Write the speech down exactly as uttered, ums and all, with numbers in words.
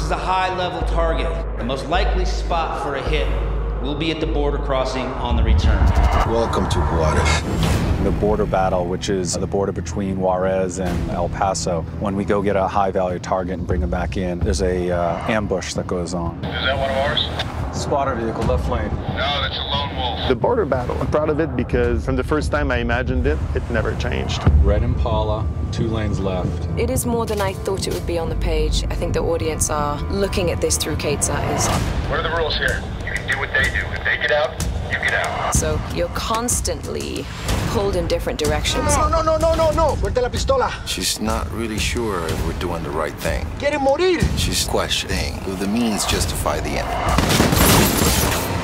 is a high-level target. The most likely spot for a hit will be at the border crossing on the return. Welcome to Juarez. The border battle, which is the border between Juarez and El Paso. When we go get a high-value target and bring them back in, there's a uh, ambush that goes on. Is that one of ours? Spotter vehicle, left lane. No, that's a lone wolf. The border battle, I'm proud of it because from the first time I imagined it, it never changed. Red Impala, two lanes left. It is more than I thought it would be on the page. I think the audience are looking at this through Kate's eyes. What are the rules here? You can do what they do. If they get out, you get out. So you're constantly pulled in different directions. No, no, no, no, no, no. Suelta la pistola. She's not really sure if we're doing the right thing. Quiere morir. She's questioning, do the means justify the end?